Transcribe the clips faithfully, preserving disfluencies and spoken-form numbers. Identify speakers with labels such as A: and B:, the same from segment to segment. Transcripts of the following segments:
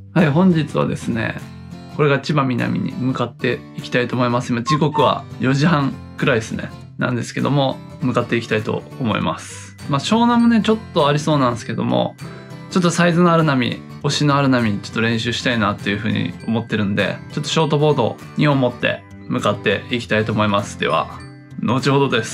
A: はい、本日はですね、これが千葉南に向かっていきたいと思います。今時刻はよじはんくらいですね。なんですけども、向かっていきたいと思います。まあ湘南もね、ちょっとありそうなんですけども、ちょっとサイズのある波、押しのある波、ちょっと練習したいなっていうふうに思ってるんで、ちょっとショートボードをにほん持って向かっていきたいと思います。では、後ほどです。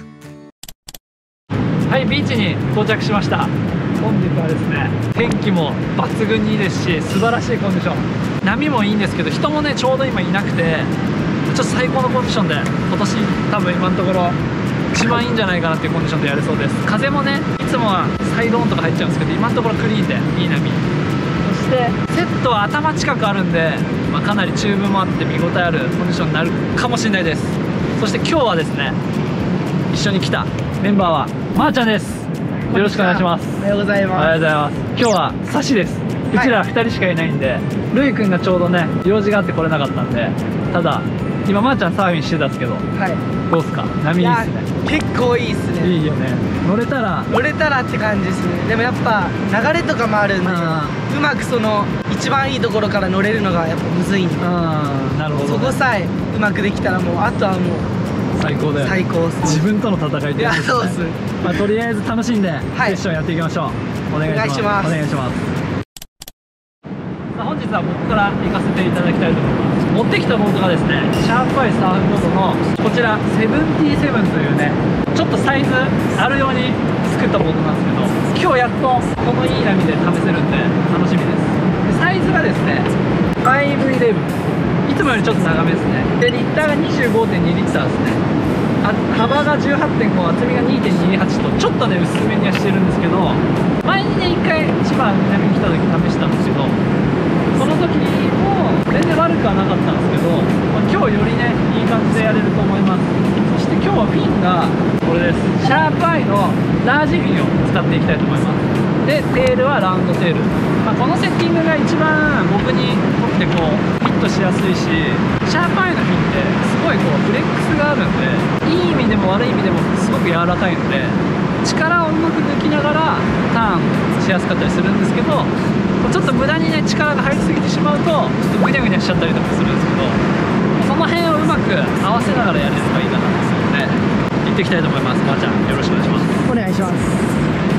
A: はい、ビーチに到着しました。本日はですね、天気も抜群にいいですし、素晴らしいコンディション。波もいいんですけど、人もね、ちょうど今いなくて、ちょっと最高のコンディションで、今年多分今のところ一番いいんじゃないかなっていうコンディションでやれそうです。風もね、いつもはサイドオンとか入っちゃうんですけど、今のところクリーンでいい波。そしてセットは頭近くあるんで、まあ、かなりチューブもあって見応えあるコンディションになるかもしれないです。そして今日はですね、一緒に来たメンバーはまーちゃんです。よろしくお願いします。
B: おはようございます。
A: おはようございます。今日はサシです。うちらふたりしかいないんで、ルイくんがちょうどね、用事があって来れなかったんで、ただ今まーちゃんサーフィンしてたんですけど、はい、どうすか？波いいっすね。
B: 結構いいっすね。
A: いいよね。乗れたら
B: 乗れたらって感じですね。でもやっぱ流れとかもあるんで、うまくその一番いいところから乗れるのがやっぱむずいんで、
A: あ、なるほど、ね、
B: そこさえうまくできたらもうあとはもう
A: 最高だよ。
B: 最高っす。
A: 自分との戦いで、ね、いや、そうっす。まあとりあえず楽しんで、はい、セッションやっていきましょう。お願いします。お願いします。さあ本日は僕から行かせていただきたいと思います。持ってきたボードがですね、シャープアイサーフボードのこちらセブンティーセブンというね、ちょっとサイズあるように作ったボードなんですけど、今日やっとこのいい波で試せるんで楽しみです。でサイズがですね ファイブイレブン、いつもよりちょっと長めですね。でリッターが にじゅうごてんにリッターですね。あ幅が じゅうはってんご、厚みが にてんにはち とちょっとね薄めにはしてるんですけど、前にねいっかい千葉南に来た時試したんですけど、その時も全然悪くはなかったんですけど、まあ、今日よりねいい感じでやれると思います。そして今日はフィンがこれです。シャープアイのラージフィンを使っていきたいと思います。でテールはラウンドテール、まあ、このセッティングが一番僕にとってこうフィットしやすいし、シャープアイのフィンってすごいこうフレックスがあるんで、いい意味でも悪い意味でもすごく柔らかいので、力をうまく抜きながらターンしやすかったりするんですけど、ちょっと無駄にね力が入りすぎてしまうとちょっとぐにゃぐにゃしちゃったりとかするんですけど、その辺をうまく合わせながらやれればいいかなと思うので行っていきたいと思います。まーちゃんよろしくお願いします。
B: お願いします。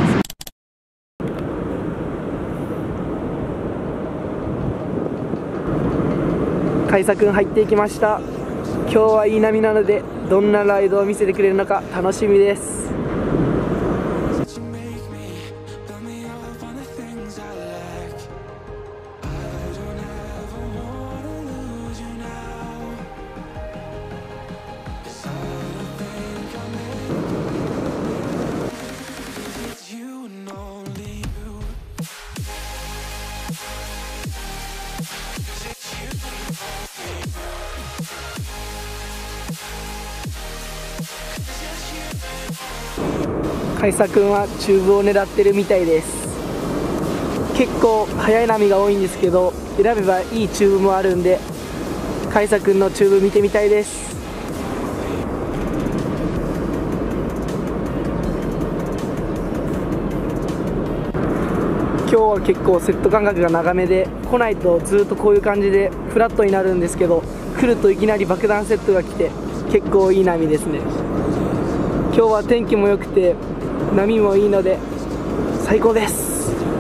B: 海佐くん入っていきました。今日はいい波なのでどんなライドを見せてくれるのか楽しみです。海佐くんはチューブを狙ってるみたいです。結構速い波が多いんですけど、選べばいいチューブもあるんで海佐くんのチューブ見てみたいです。今日は結構セット間隔が長めで、来ないとずっとこういう感じでフラットになるんですけど、来るといきなり爆弾セットが来て結構いい波ですね。今日は天気も良くて波もいいので最高です。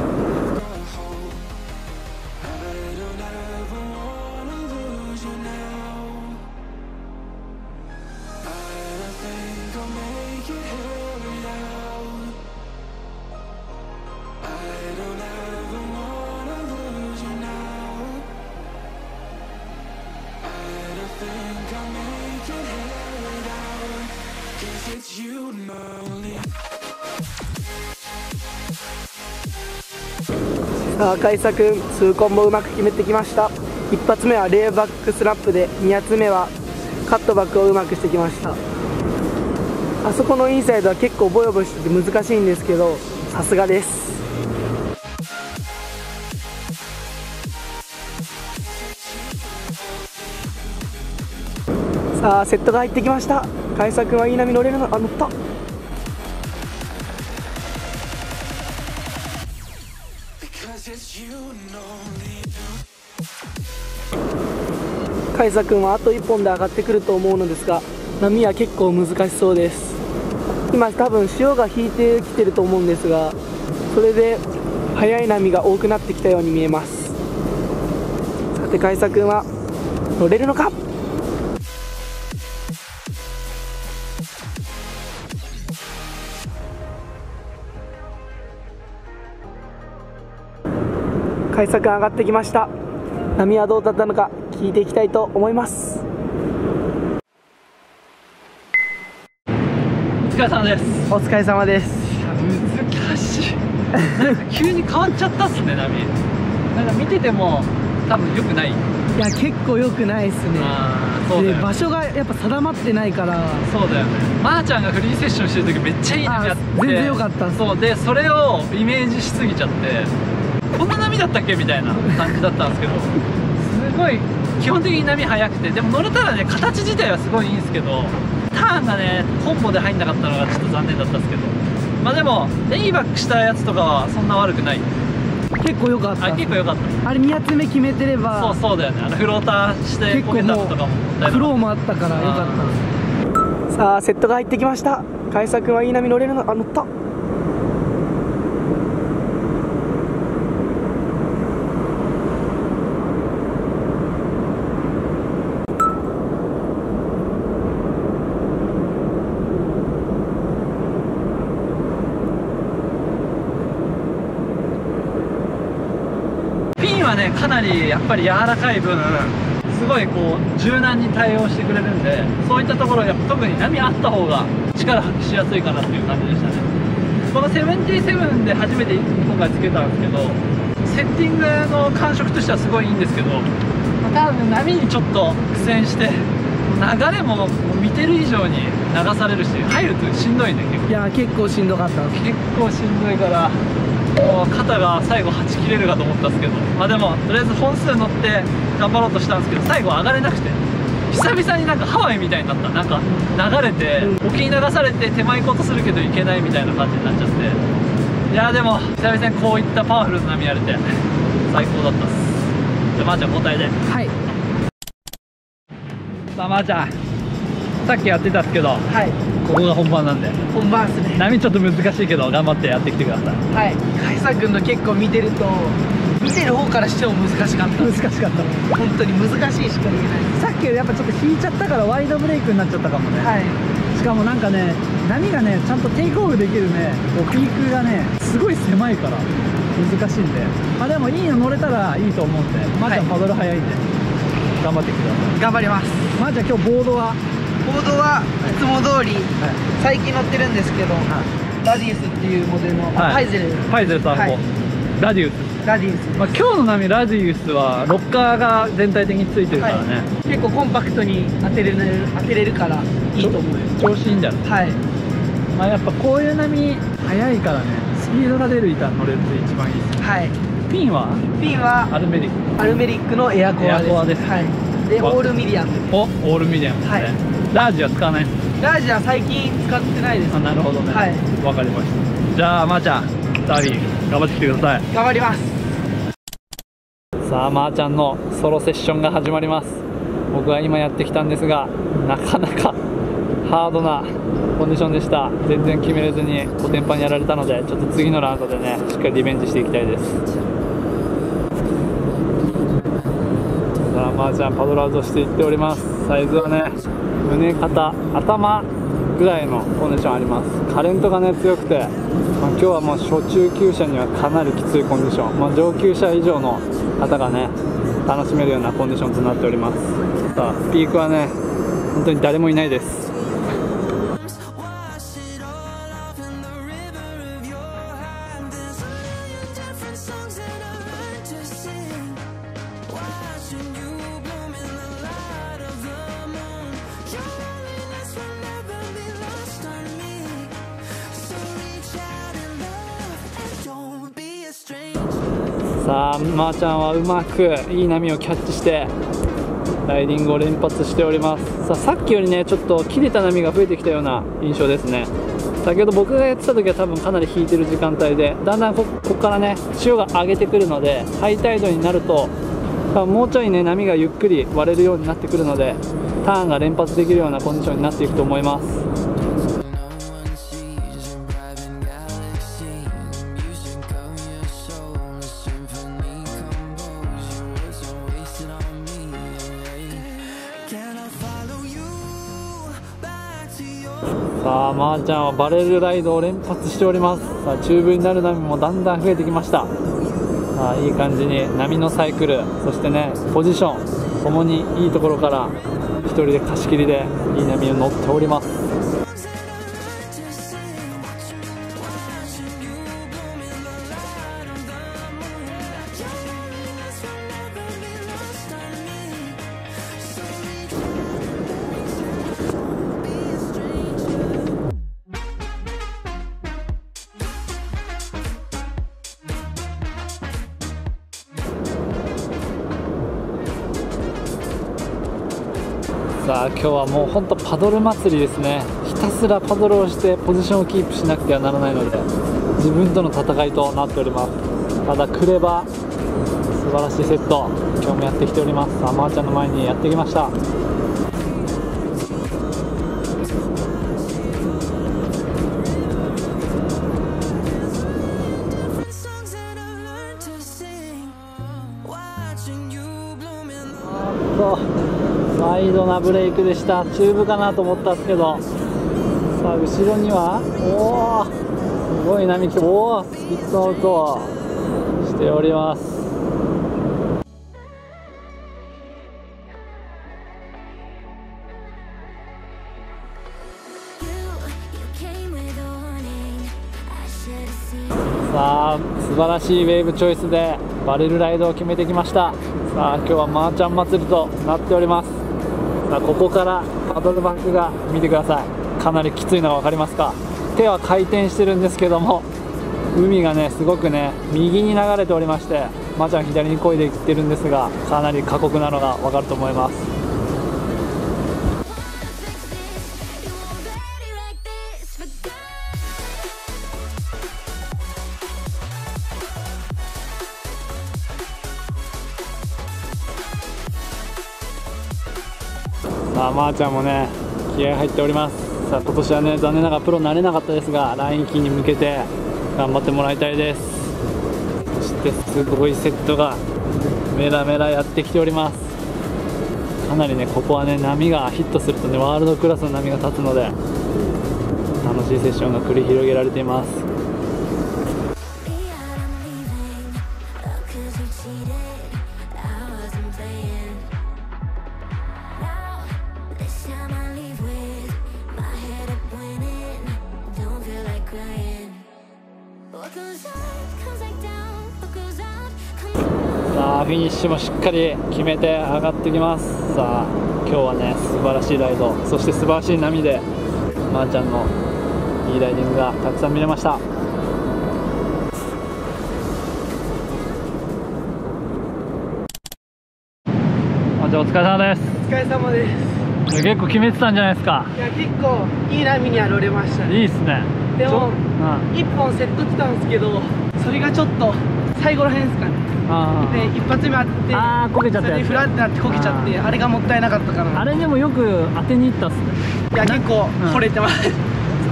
B: さあ海佐くんツーコンボうまく決めてきました。一発目はレイバックスラップで、に発目はカットバックをうまくしてきました。あそこのインサイドは結構ボヨボヨしてて難しいんですけど、さすがです。さあセットが入ってきました。海佐くんはいい波乗れるの？あ、乗った。It's you and only you. カイサ君はあといっぽんで上がってくると思うのですが、波は結構難しそうです。今多分潮が引いてきてると思うんですが、それで速い波が多くなってきたように見えます。さてカイサ君は乗れるのか。カイサ君上がってきました。波はどうだったのか聞いていきたいと思います。
A: お疲れ様です。
B: お疲れ様です。
A: 難しい。なんか急に変わっちゃったっすね、波。なんか見てても多分良くない。
B: いや結構良くないっすね。
A: あー、そうだよね。
B: で場所がやっぱ定まってないから。
A: そうだよね。まーちゃんがフリーセッションしてる時めっちゃいい波やって、
B: 全然良かったっす。
A: そうで、それをイメージしすぎちゃって、こんな波だったっけみたいな感じだったんですけど、すごい基本的に波速くて、でも乗れたらね、形自体はすごいいいんですけど、ターンがねコンボで入んなかったのがちょっと残念だったんですけど、まあでもレイバックしたやつとかはそんな悪くない。
B: 結構良かった。
A: あ、結構良かった。
B: あれに発目決めてれば。
A: そうそうだよね。あのフローターしてこけたのとかも
B: フローもあったから良かったです。さあセットが入ってきました。カイサ君はいい波乗れるの。あ、乗った。
A: ピンはねかなりやっぱり柔らかい分、すごいこう柔軟に対応してくれるんで、そういったところやっぱ特に波あった方が力発揮しやすいかなっていう感じでしたね。このセブンティーセブンで初めて今回つけたんですけど、セッティングの感触としてはすごいいいんですけど、多分波にちょっと苦戦して流れも見てる以上に流されるし、入るとしんどいね結構。
B: いや結構しんどかった。
A: 結構しんどいから、もう肩が最後はち切れるかと思ったんですけど、まあでもとりあえず本数乗って頑張ろうとしたんですけど、最後上がれなくて、久々になんかハワイみたいになった。なんか流れて沖に流されて手前行こうとするけど行けないみたいな感じになっちゃって、いやでも久々にこういったパワフルな波やれて最高だったっす。じゃあまーちゃん交代で。
B: はい。
A: さあまーちゃん、さっきやってたんですけど、
B: はい、
A: ここが本番なんで。
B: 本番ですね。
A: 波ちょっと難しいけど頑張ってやってきてください。
B: はい。カイサ君の結構見てると、見てる方からしても難しかった。
A: 難しかった。
B: 本当に難しいしか言えない。
A: さっきよりやっぱちょっと引いちゃったからワイドブレイクになっちゃったかもね。
B: はい。
A: しかもなんかね、波がねちゃんとテイクオフできるね、こうピークがねすごい狭いから難しいんで、まあでもいいの乗れたらいいと思うんで、まーちゃんパドル速いんで、頑張ってきてください。
B: 頑張ります。
A: まーちゃん今日ボードは
B: ボードはいつも通り、はい、最近乗ってるんですけど、はい、ラディウスっていうモデルの、はい、パイゼル
A: パイゼルさんも、はい、ラディウス
B: ラディウス、
A: まあ、今日の波ラディウスはロッカーが全体的についてるからね、はい、
B: 結構コンパクトに当てれる当てれるからいいと思うよ。
A: 調子いいんじゃない。はい。まあやっぱこういう波速いからね、スピードが出る板乗れると一番いいです。はい。ピンは
B: ピンは
A: アルメリック
B: アルメリックのエアコアです。エアコアです。はい。でオールミディアム。
A: お、オールミディアムですね。はい。ラージは使わない。ラ
B: ージは最近使ってないです。
A: あ、なるほどね。はい。わかりました。じゃあまーちゃん、ダービー頑張ってきてください。
B: 頑張ります。
A: さあまーちゃんのソロセッションが始まります。僕は今やってきたんですが、なかなかハードなコンディションでした。全然決めれずにコテンパンにやられたので、ちょっと次のラウンドでねしっかりリベンジしていきたいです。さあまーちゃんパドルアウトしていっております。サイズはね胸肩頭ぐらいのコンディションあります。カレントがね強くて、まあ、今日はもう初中級者にはかなりきついコンディション、まあ、上級者以上の方がね楽しめるようなコンディションとなっております。さあピークはね本当に誰もいないです。さあまーちゃんはうまくいい波をキャッチしてライディングを連発しております。さあさっきよりねちょっと切れた波が増えてきたような印象ですね。先ほど僕がやってた時は多分かなり引いてる時間帯で、だんだんこここからね潮が上げてくるので、ハイタイドになるともうちょいね波がゆっくり割れるようになってくるので、ターンが連発できるようなコンディションになっていくと思います。さあまーちゃんはバレルライドを連発しております。さあ中部になる波もだんだん増えてきました。さあいい感じに波のサイクル、そしてねポジションともにいいところから一人で貸し切りでいい波を乗っております。さあ今日はもう本当パドル祭りですね。ひたすらパドルをしてポジションをキープしなくてはならないので、自分との戦いとなっております。ただクレバ素晴らしいセット今日もやってきております。さあまーちゃんの前にやってきました。ワイドなブレイクでした。チューブかなと思ったんですけど、さあ後ろにはおおすごい波来て、おおスピットアウトしております。さあ素晴らしいウェーブチョイスでバレルライドを決めてきました。さあ今日はまーちゃん祭りとなっております。さあここからパドルバックが見てください。かなりきついのが分かりますか。手は回転してるんですけども、海がねすごくね右に流れておりまして、まーちゃん左に漕いでいってるんですが、かなり過酷なのが分かると思います。さあまーちゃんもね気合入っております。さあ今年はね残念ながらプロになれなかったですが、ラインキーに向けて頑張ってもらいたいです。そしてすごいセットがメラメラやってきております。かなりねここはね波がヒットするとねワールドクラスの波が立つので、楽しいセッションが繰り広げられています。さあフィニッシュもしっかり決めて上がってきます。さあ今日はね素晴らしいライド、そして素晴らしい波でまーちゃんのいいライディングがたくさん見れました。まーちゃんお疲れ様です。
B: お疲れ様です。
A: 結構決めてたんじゃないですか。
B: いや結構いい波には乗れましたね。
A: いいっすね。
B: でも、うん、いっぽんセット来たんですけど、それがちょっと最後らへんですかね。で一発目あって、
A: あーこけちゃったやつ、
B: それでフラってなってこけちゃって、あれがもったいなかったかな。
A: あれでもよく当てにいったっすね。
B: いや結構惚れてます、うん、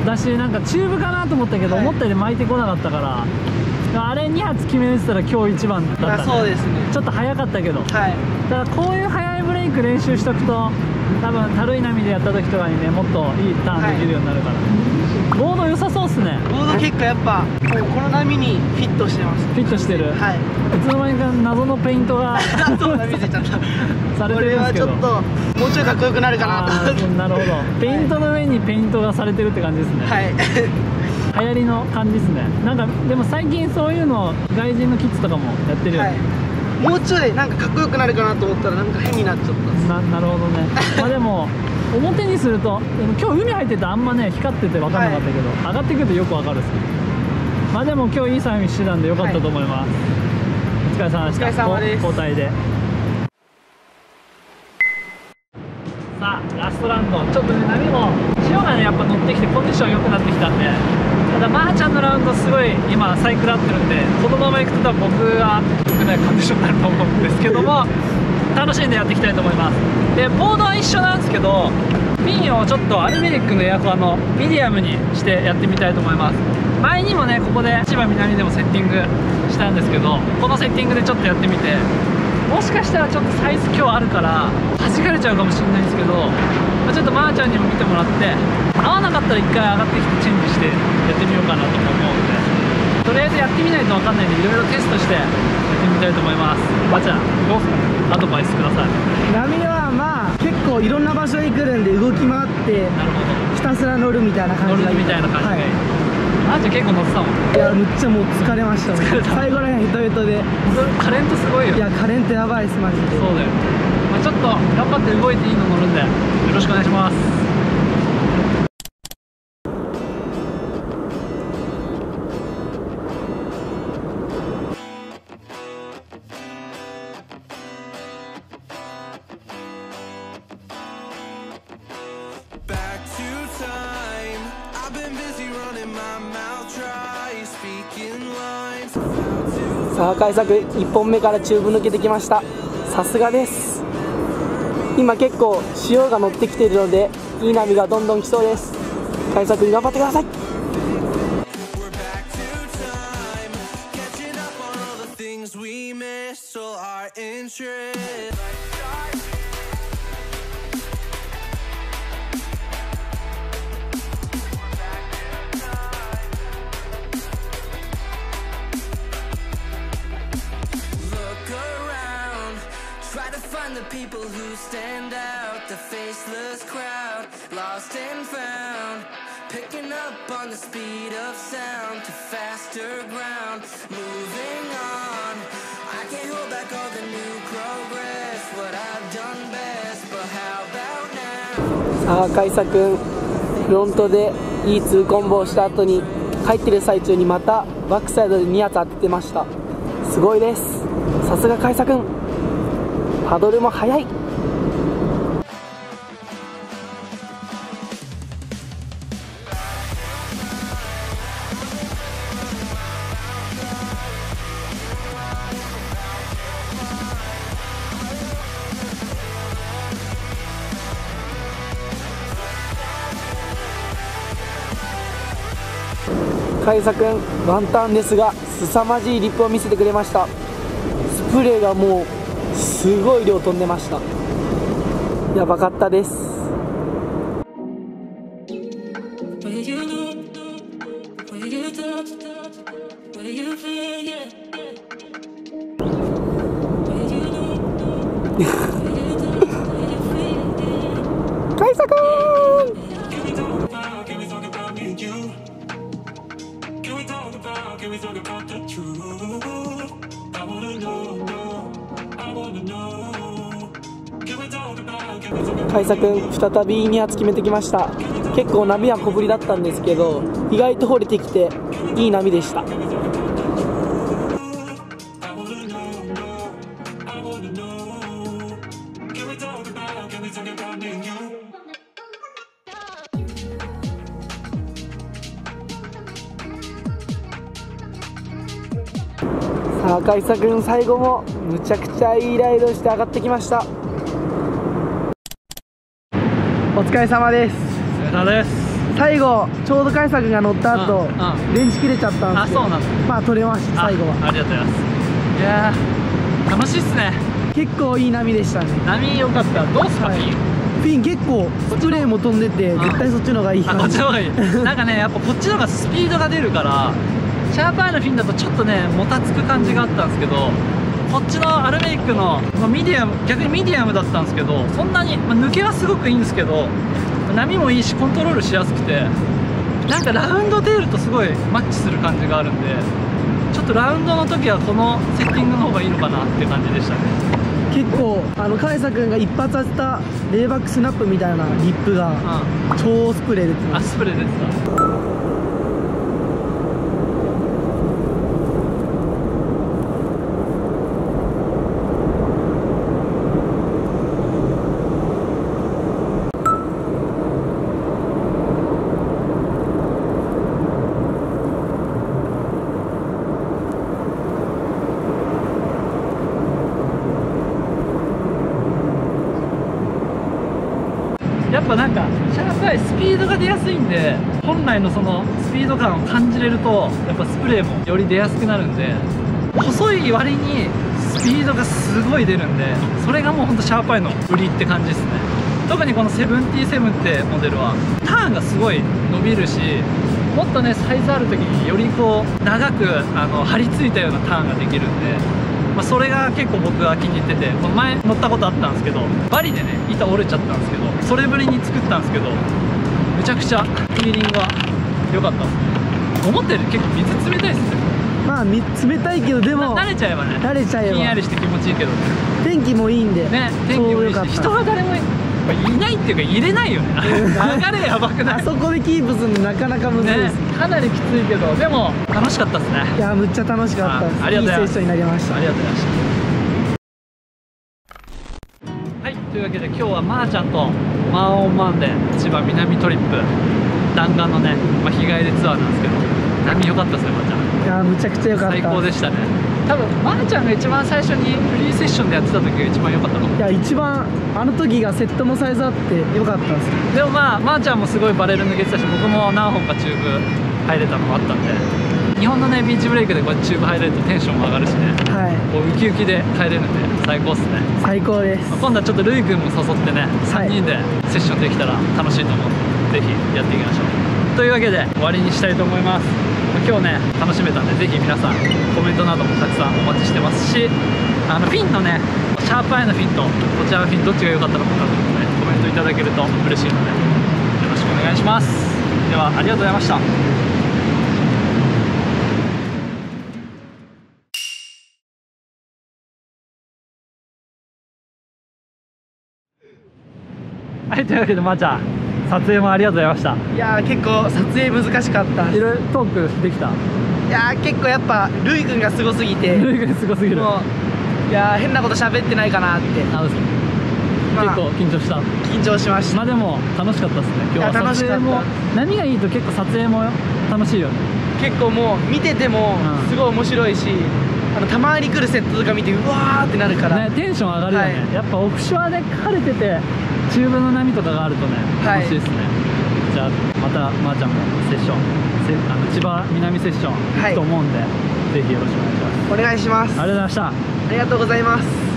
A: だしなんかチューブかなと思ったけど、はい、思ったより巻いてこなかったから、あれに発決めれてたら今日一番だった、ね、
B: そうですね。
A: ちょっと早かったけど、はい、だからこういう速いブレイク練習しとくと多分たるい波でやった時とかにねもっといいターンできるようになるから、はい、ボード良さそうっすね。
B: ボード結構やっぱこの波にフィットしてます。
A: フィットしてる。はい。いつの間にか謎のペイントが
B: そうだ見せちゃった
A: されてるんですけど、
B: これはちょっともうちょいかっこよくなるかなと。
A: なるほど。ペイントの上にペイントがされてるって感じですね。はい。流行りの感じですね。なんかでも最近そういうの外人のキッズとかもやってるよね。はい、
B: もうちょいなんかかっこよくなるかなと思ったらなんか変になっちゃったんです。
A: な, なるほどねまあでも表にすると今日海入っててあんまね光ってて分かんなかったけど、はい、上がってくるとよく分かるっすね。まあでも今日いいサービスしてたんでよかったと思います、はい、お疲れ様でした。
B: お疲れ様です。
A: 交代で。さあラストラウンドちょっとね波も潮がねやっぱ乗ってきてコンディション良くなってきたんでただまーちゃんのラウンドすごい今サイクル合ってるんで、このままいくと多分僕が良くないコンディションになると思うんですけども、楽しんでやっていきたいと思います。でボードは一緒なんですけど、ピンをちょっとアルメリックのエアコンのミディアムにしてやってみたいと思います。前にもねここで千葉南でもセッティングしたんですけど、このセッティングでちょっとやってみて、もしかしたらちょっとサイズ今日あるから弾かれちゃうかもしれないんですけど、ちょっとまーちゃんにも見てもらって、合わなかったら一回上がってきてチェンジしてやってみようかなと思うんで、とりあえずやってみないと分かんないんでいろいろテストしてやってみたいと思います。まーちゃんどうすかね、アドバイスください。
B: 波はまあ結構いろんな場所に来るんで、動き回って
A: なるほど、
B: ひたすら乗るみたいな感じがいい。
A: 乗るみたいな感じがいい。まーちゃん結構乗ってたもん。
B: いや、むっちゃもう疲れましたもん。
A: 疲れた。
B: 最後らへんヘトヘトで。
A: カレントすごいよ。
B: いや、カレントやばいです、マジで。
A: そうだよ、まあ、ちょっと頑張って動いていいの乗るんでよろしくお願いします。
B: さあ開作いっぽんめからチューブ抜けてきました。さすがです。今結構潮が乗ってきているのでいい波がどんどん来そうです。開作頑張ってください。
C: The people who stand out, the faceless crowd, lost and found, picking up on the speed of sound to faster ground, moving on. I can't hold back all the new progress, what I've done best, but how about now?
B: さあ開作君フロントでいいツーコンボをした後に帰ってる最中にまたバックサイドでに発当ててました。すごいです。さすが開作君、パドルも速い。開作君ワンターンですが凄まじいリップを見せてくれました。スプレーがもうすごい量飛んでました。やばかったです。開作開作再びに発決めてきました。結構波は小ぶりだったんですけど意外と掘れてきていい波でした。さあ開作君最後もむちゃくちゃいいライドして上がってきました。お疲れ様です。
A: お疲れ様です。
B: 最後ちょうど開作が乗った後電池切れちゃったんですけど、
A: あ、そうなんだ。
B: まあ取れました。最後は
A: ありがとうございます。いやー楽しいっすね。
B: 結構いい波でしたね。
A: 波良かった。どうすか、はい、ピン
B: ピン結構スプレーも飛んでて絶対そっちの方がいい。
A: あ、こっちの方がいいなんかねやっぱこっちの方がスピードが出るからシャープアイのフィンだとちょっとねもたつく感じがあったんですけど、こっちのアルメイクの、まあ、ミディアム逆にミディアムだったんですけど、そんなに、まあ、抜けはすごくいいんですけど波もいいしコントロールしやすくて、なんかラウンド出るとすごいマッチする感じがあるんで、ちょっとラウンドの時はこのセッティングの方がいいのかなっていう感じでしたね。
B: 結構あのカエサ君が一発当てたレイバックスナップみたいなリップが超スプレー出てます。
A: あ、スプレー出てた。 やっぱなんかシャープアイスピードが出やすいんで、本来のそのスピード感を感じれるとやっぱスプレーもより出やすくなるんで、細い割にスピードがすごい出るんで、それがもうほんとシャープアイの売りって感じですね。特にこのセブンティーセブンってモデルはターンがすごい伸びるし、もっとねサイズある時によりこう長くあの張り付いたようなターンができるんで、まあ、それが結構僕は気に入ってて、この前乗ったことあったんですけど、バリでね板折れちゃったんですけど、それぶりに作ったんですけど、めちゃくちゃフィーリングが良かったですね。思ったより結構水冷たいですね。
B: まあみ冷たいけど、でも
A: 慣れちゃえばね、
B: 慣れちゃえば
A: ひんやりして気持ちいいけどね。
B: 天気もいいんで
A: ね、天気もいいし、人は誰もいないっていうか入れないよね。流れやばくない？
B: あそこでキープするのなかなか難しいです、
A: ね、かなりきついけど、でも楽しかったですね。
B: いやむっちゃ楽しかったです。
A: ありがとうございます。
B: いいセッションになりました。
A: ありがとうございました。はい、というわけで今日はまーちゃんとマンオンマンで千葉南トリップ弾丸のね、まあ、日帰りツアーなんですけど、波良かったですね。まーちゃん、
B: いやむちゃくちゃ良かった。
A: 最高でしたね。多分まーちゃんが一番最初にフリーセッションでやってた時が一番良かったの。
B: いや一番あの時がセットもサイズあって良かったんですよ。
A: でもまあまーちゃんもすごいバレル抜けてたし、僕も何本かチューブ入れたのもあったんで、日本のねビーチブレイクでこうやってチューブ入れるとテンションも上がるしね、
B: はい、
A: こうウキウキで帰れるんで最高っすね。
B: 最高です。
A: 今度はちょっとルイ君も誘ってね、さんにんでセッションできたら楽しいと思うんで、ぜひやっていきましょう。というわけで終わりにしたいと思います。今日ね楽しめたんで、ぜひ皆さんコメントなどもたくさんお待ちしてますし、あのフィンのねシャープアイのフィンとこちらのフィンどっちが良かったのかなどもねコメントいただけると嬉しいのでよろしくお願いします。ではありがとうございました。はい、というわけでまーちゃん撮影もありがとうございました。
B: いやー結構撮影難しかった。
A: いろいろトークできた。
B: いやー結構やっぱルイ君がすごすぎて、
A: ルイ君すごすぎる。
B: もういやー変なこと喋ってないかなって。
A: あ、嘘。
B: まあ
A: 結構緊張した。
B: 緊張しました。
A: まあでも楽しかったですね。今日は
B: 楽しかった。
A: 撮影も波がいいと結構撮影も楽しいよね。
B: 結構もう見ててもすごい面白いし、あのたまに来るセットとか見てうわーってなるから
A: ね、テンション上がるよね、はい、やっぱオフショアで晴れててチューブの波とかがあるとね楽しいですね、はい、じゃあまたまーちゃんもセッションせあの千葉南セッション行くと思うんで、はい、ぜひよろしくお願いします。
B: お願いします。
A: ありがとうございました。
B: ありがとうございます。